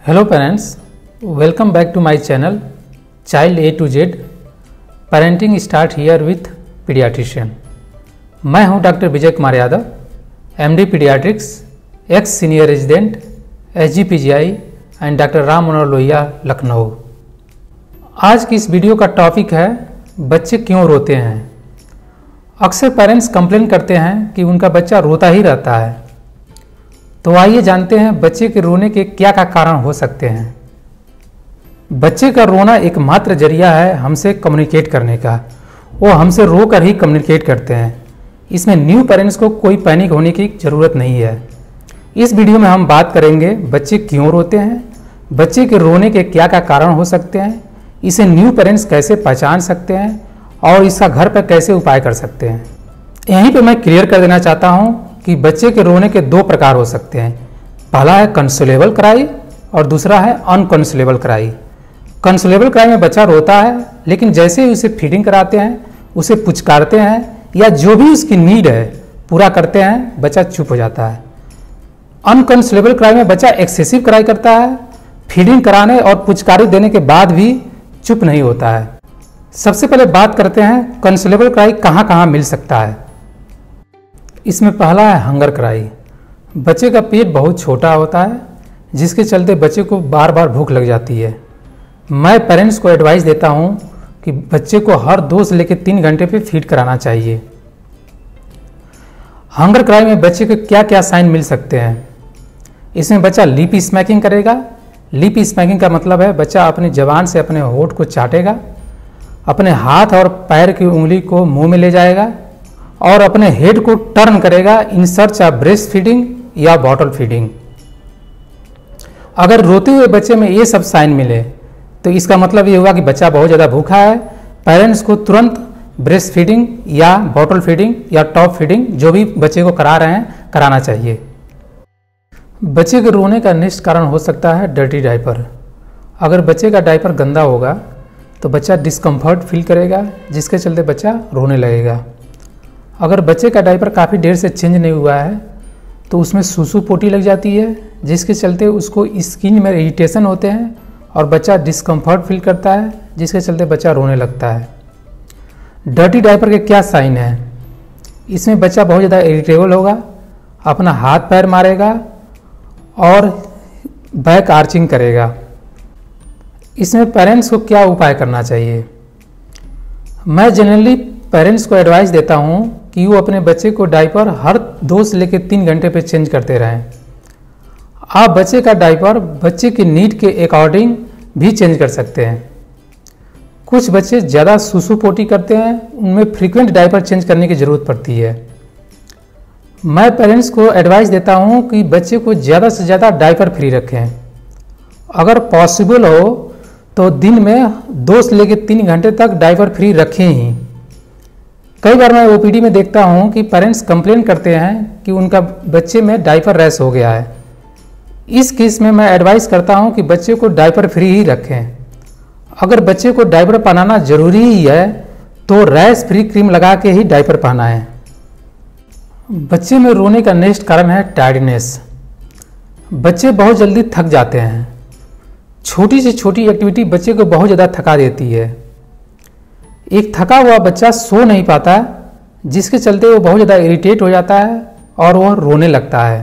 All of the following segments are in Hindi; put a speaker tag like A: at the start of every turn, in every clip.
A: Hello parents, welcome back to my channel child A to Z. Parenting start here with pediatrician. मैं हूं doctor Vijay Kumar Yadav, MD pediatrics, ex senior resident SGPGI and doctor Ram Manohar Lohia, Lucknow. आज की इस वीडियो का टॉपिक है बच्चे क्यों रोते हैं। अक्सर पेरेंट्स कंप्लेन करते हैं कि उनका बच्चा रोता ही रहता है। तो आइए जानते हैं बच्चे के रोने के क्या क्या कारण हो सकते हैं। बच्चे का रोना एकमात्र जरिया है हमसे कम्युनिकेट करने का। वो हमसे रो कर ही कम्युनिकेट करते हैं। इसमें न्यू पेरेंट्स को कोई पैनिक होने की ज़रूरत नहीं है। इस वीडियो में हम बात करेंगे बच्चे क्यों रोते हैं, बच्चे के रोने के क्या क्या कारण हो सकते हैं, इसे न्यू पेरेंट्स कैसे पहचान सकते हैं और इसका घर पर कैसे उपाय कर सकते हैं। यहीं पे मैं क्लियर कर देना चाहता हूँ कि बच्चे के रोने के दो प्रकार हो सकते हैं। पहला है कंसोलेबल क्राई और दूसरा है अनकंसोलेबल क्राई। कंसोलेबल क्राई में बच्चा रोता है, लेकिन जैसे ही उसे फीडिंग कराते हैं, उसे पुचकारते हैं या जो भी उसकी नीड है पूरा करते हैं, बच्चा चुप हो जाता है। अनकंसोलेबल क्राई में बच्चा एक्सेसिव क्राई करता है, फीडिंग कराने और पुचकारी देने के बाद भी चुप नहीं होता है। सबसे पहले बात करते हैं कंसोलेबल क्राई कहाँ कहाँ मिल सकता है। इसमें पहला है हंगर क्राई। बच्चे का पेट बहुत छोटा होता है, जिसके चलते बच्चे को बार बार भूख लग जाती है। मैं पेरेंट्स को एडवाइस देता हूँ कि बच्चे को हर 2 से लेकर 3 घंटे पे फीड कराना चाहिए। हंगर क्राई में बच्चे को क्या क्या साइन मिल सकते हैं। इसमें बच्चा लिप स्मैकिंग करेगा। लिप स्मैकिंग का मतलब है बच्चा अपनी जबान से अपने होंठ को चाटेगा, अपने हाथ और पैर की उंगली को मुंह में ले जाएगा और अपने हेड को टर्न करेगा in search of breast feeding या बॉटल फीडिंग। अगर रोते हुए बच्चे में ये सब साइन मिले तो इसका मतलब ये हुआ कि बच्चा बहुत ज़्यादा भूखा है। पेरेंट्स को तुरंत ब्रेस्ट फीडिंग या बॉटल फीडिंग या टॉप फीडिंग जो भी बच्चे को करा रहे हैं कराना चाहिए। बच्चे के रोने का नेक्स्ट कारण हो सकता है डर्टी डायपर। अगर बच्चे का डायपर गंदा होगा तो बच्चा डिस्कम्फर्ट फील करेगा, जिसके चलते बच्चा रोने लगेगा। अगर बच्चे का डायपर काफ़ी देर से चेंज नहीं हुआ है तो उसमें सूसू पोटी लग जाती है, जिसके चलते उसको स्किन में इरिटेशन होते हैं और बच्चा डिस्कम्फर्ट फील करता है, जिसके चलते बच्चा रोने लगता है। डर्टी डायपर के क्या साइन हैं। इसमें बच्चा बहुत ज़्यादा इरिटेबल होगा, अपना हाथ पैर मारेगा और बैक आर्चिंग करेगा। इसमें पेरेंट्स को क्या उपाय करना चाहिए। मैं जनरली पेरेंट्स को एडवाइस देता हूँ कि वो अपने बच्चे को डायपर हर 2 से लेकर 3 घंटे पे चेंज करते रहें। आप बच्चे का डायपर बच्चे की नीड के अकॉर्डिंग भी चेंज कर सकते हैं। कुछ बच्चे ज़्यादा सुसु पोटी करते हैं, उनमें फ्रीक्वेंट डायपर चेंज करने की ज़रूरत पड़ती है। मैं पेरेंट्स को एडवाइस देता हूँ कि बच्चे को ज़्यादा से ज़्यादा डायपर फ्री रखें। अगर पॉसिबल हो तो दिन में 2 से लेकर 3 घंटे तक डायपर फ्री रखें ही। कई बार मैं ओपीडी में देखता हूं कि पेरेंट्स कंप्लेन करते हैं कि उनका बच्चे में डायपर रैश हो गया है। इस केस में मैं एडवाइस करता हूं कि बच्चे को डायपर फ्री ही रखें। अगर बच्चे को डायपर पहनाना जरूरी ही है तो रैश फ्री क्रीम लगा के ही डायपर पहनाएं। बच्चे में रोने का नेक्स्ट कारण है टायर्डनेस। बच्चे बहुत जल्दी थक जाते हैं। छोटी से छोटी एक्टिविटी बच्चे को बहुत ज़्यादा थका देती है। एक थका हुआ बच्चा सो नहीं पाता, जिसके चलते वो बहुत ज़्यादा इरिटेट हो जाता है और वह रोने लगता है।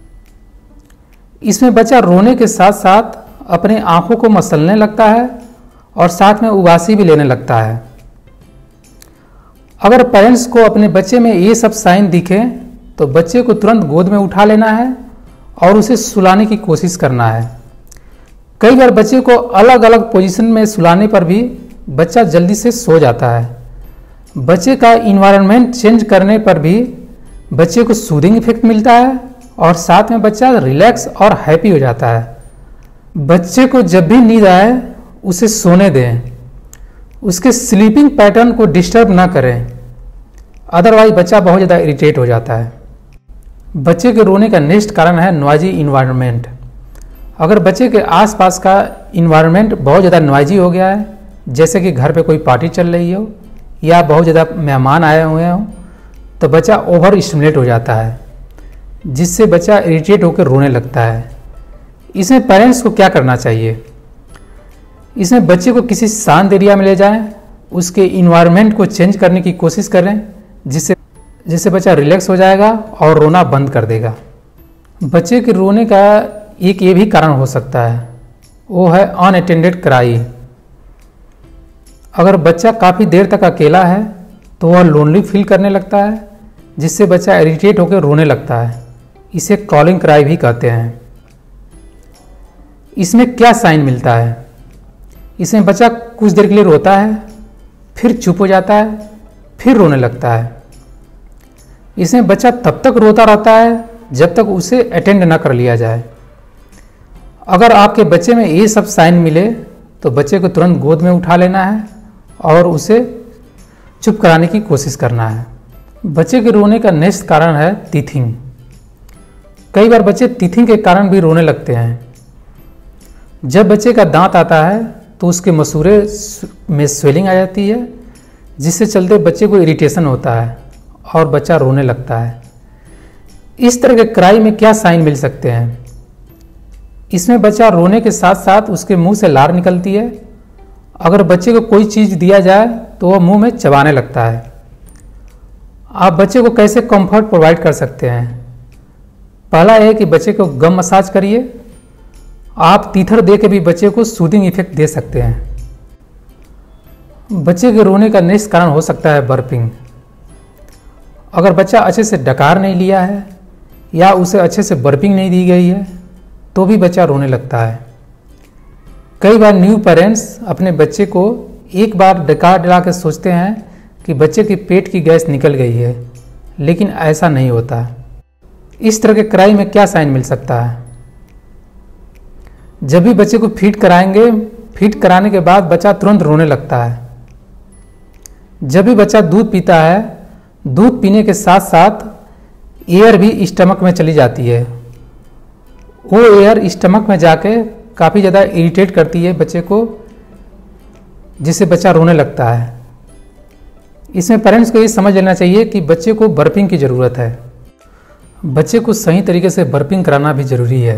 A: इसमें बच्चा रोने के साथ साथ अपने आंखों को मसलने लगता है और साथ में उबासी भी लेने लगता है। अगर पेरेंट्स को अपने बच्चे में ये सब साइन दिखे तो बच्चे को तुरंत गोद में उठा लेना है और उसे सुलाने की कोशिश करना है। कई बार बच्चे को अलग अलग पोजीशन में सुलाने पर भी बच्चा जल्दी से सो जाता है। बच्चे का इन्वायरमेंट चेंज करने पर भी बच्चे को सूदिंग इफेक्ट मिलता है और साथ में बच्चा रिलैक्स और हैप्पी हो जाता है। बच्चे को जब भी नींद आए उसे सोने दें, उसके स्लीपिंग पैटर्न को डिस्टर्ब ना करें, अदरवाइज बच्चा बहुत ज़्यादा इरिटेट हो जाता है। बच्चे के रोने का नेक्स्ट कारण है नॉइजी इन्वायरमेंट। अगर बच्चे के आसपास का इन्वायरमेंट बहुत ज़्यादा नॉइजी हो गया है, जैसे कि घर पे कोई पार्टी चल रही हो या बहुत ज़्यादा मेहमान आए हुए हों, तो बच्चा ओवर स्टिमुलेट हो जाता है, जिससे बच्चा इरिटेट होकर रोने लगता है। इसमें पेरेंट्स को क्या करना चाहिए? इसमें बच्चे को किसी शांत एरिया में ले जाएं, उसके इन्वायरमेंट को चेंज करने की कोशिश करें, जिससे बच्चा रिलैक्स हो जाएगा और रोना बंद कर देगा। बच्चे के रोने का एक ये भी कारण हो सकता है, वो है अनअटेंडेड क्राई। अगर बच्चा काफ़ी देर तक अकेला है तो वह लोनली फील करने लगता है, जिससे बच्चा इरिटेट होकर रोने लगता है। इसे कॉलिंग क्राई भी कहते हैं। इसमें क्या साइन मिलता है? इसमें बच्चा कुछ देर के लिए रोता है, फिर चुप हो जाता है, फिर रोने लगता है। इसमें बच्चा तब तक रोता रहता है जब तक उसे अटेंड न कर लिया जाए। अगर आपके बच्चे में ये सब साइन मिले तो बच्चे को तुरंत गोद में उठा लेना है और उसे चुप कराने की कोशिश करना है। बच्चे के रोने का नेक्स्ट कारण है टीथिंग। कई बार बच्चे टीथिंग के कारण भी रोने लगते हैं। जब बच्चे का दांत आता है तो उसके मसूड़े में स्वेलिंग आ जाती है, जिससे चलते बच्चे को इरिटेशन होता है और बच्चा रोने लगता है। इस तरह के क्राई में क्या साइन मिल सकते हैं? इसमें बच्चा रोने के साथ साथ उसके मुंह से लार निकलती है। अगर बच्चे को कोई चीज़ दिया जाए तो वह मुंह में चबाने लगता है। आप बच्चे को कैसे कंफर्ट प्रोवाइड कर सकते हैं? पहला है कि बच्चे को गम मसाज करिए। आप टीथर दे के भी बच्चे को सूदिंग इफेक्ट दे सकते हैं। बच्चे के रोने का नेक्स्ट कारण हो सकता है बर्पिंग। अगर बच्चा अच्छे से डकार नहीं लिया है या उसे अच्छे से बर्पिंग नहीं दी गई है तो भी बच्चा रोने लगता है। कई बार न्यू पेरेंट्स अपने बच्चे को एक बार डकार दिला के सोचते हैं कि बच्चे के पेट की गैस निकल गई है, लेकिन ऐसा नहीं होता। इस तरह के क्राई में क्या साइन मिल सकता है? जब भी बच्चे को फीड कराएंगे, फीड कराने के बाद बच्चा तुरंत रोने लगता है। जब भी बच्चा दूध पीता है, दूध पीने के साथ साथ एयर भी स्टमक में चली जाती है। वो एयर स्टमक में जाके काफ़ी ज़्यादा इरिटेट करती है बच्चे को, जिससे बच्चा रोने लगता है। इसमें पेरेंट्स को ये समझ लेना चाहिए कि बच्चे को बर्पिंग की ज़रूरत है। बच्चे को सही तरीके से बर्पिंग कराना भी ज़रूरी है।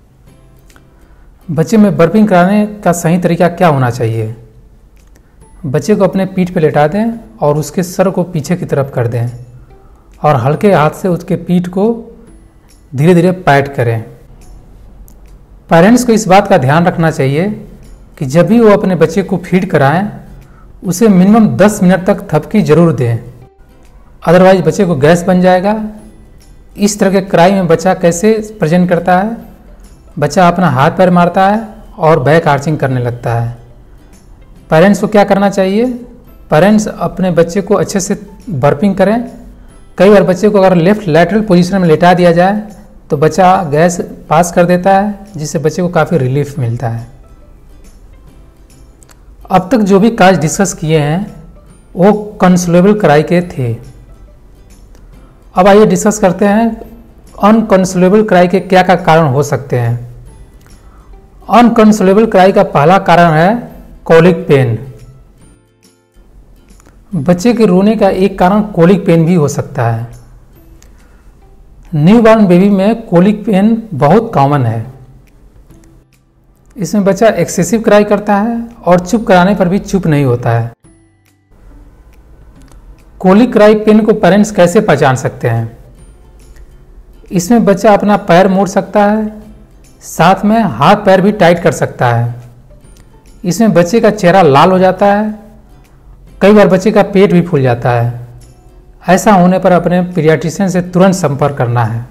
A: बच्चे में बर्पिंग कराने का सही तरीका क्या होना चाहिए? बच्चे को अपने पीठ पे लेटा दें और उसके सर को पीछे की तरफ कर दें और हल्के हाथ से उसके पीठ को धीरे धीरे पैट करें। पेरेंट्स को इस बात का ध्यान रखना चाहिए कि जब भी वो अपने बच्चे को फीड कराएं, उसे मिनिमम 10 मिनट तक थपकी जरूर दें, अदरवाइज बच्चे को गैस बन जाएगा। इस तरह के क्राई में बच्चा कैसे प्रेजेंट करता है? बच्चा अपना हाथ पैर मारता है और बैक आर्चिंग करने लगता है। पेरेंट्स को क्या करना चाहिए? पेरेंट्स अपने बच्चे को अच्छे से बर्पिंग करें। कई बार बच्चे को अगर लेफ्ट लैटरल पोजीशन में लेटा दिया जाए तो बच्चा गैस पास कर देता है, जिससे बच्चे को काफ़ी रिलीफ मिलता है। अब तक जो भी काज डिस्कस किए हैं वो कंसोलेबल क्राई के थे। अब आइए डिस्कस करते हैं अनकंसोलेबल क्राई के क्या क्या कारण हो सकते हैं। अनकंसोलेबल क्राई का पहला कारण है कोलिक पेन। बच्चे के रोने का एक कारण कोलिक पेन भी हो सकता है। न्यूबॉर्न बेबी में कोलिक पेन बहुत कॉमन है। इसमें बच्चा एक्सेसिव क्राई करता है और चुप कराने पर भी चुप नहीं होता है। कोलिक क्राई पेन को पेरेंट्स कैसे पहचान सकते हैं? इसमें बच्चा अपना पैर मोड़ सकता है, साथ में हाथ पैर भी टाइट कर सकता है। इसमें बच्चे का चेहरा लाल हो जाता है। कई बार बच्चे का पेट भी फूल जाता है। ऐसा होने पर अपने पीडियाट्रिशियन से तुरंत संपर्क करना है।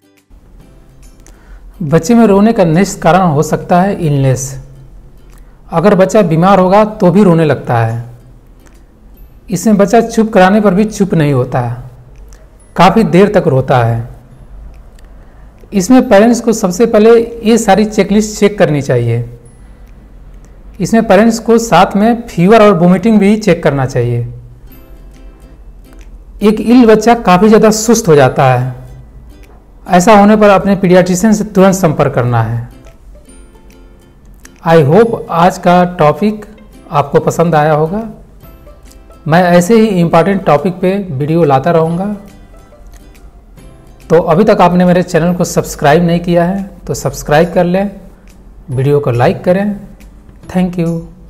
A: बच्चे में रोने का नेक्स्ट कारण हो सकता है इलनेस। अगर बच्चा बीमार होगा तो भी रोने लगता है। इसमें बच्चा चुप कराने पर भी चुप नहीं होता है, काफ़ी देर तक रोता है। इसमें पेरेंट्स को सबसे पहले ये सारी चेकलिस्ट चेक करनी चाहिए। इसमें पेरेंट्स को साथ में फीवर और वोमिटिंग भी चेक करना चाहिए। एक इल बच्चा काफ़ी ज़्यादा सुस्त हो जाता है। ऐसा होने पर अपने पीडियाट्रिशियन से तुरंत संपर्क करना है। आई होप आज का टॉपिक आपको पसंद आया होगा। मैं ऐसे ही इम्पॉर्टेंट टॉपिक पे वीडियो लाता रहूँगा। तो अभी तक आपने मेरे चैनल को सब्सक्राइब नहीं किया है तो सब्सक्राइब कर लें वीडियो को लाइक करें। Thank you.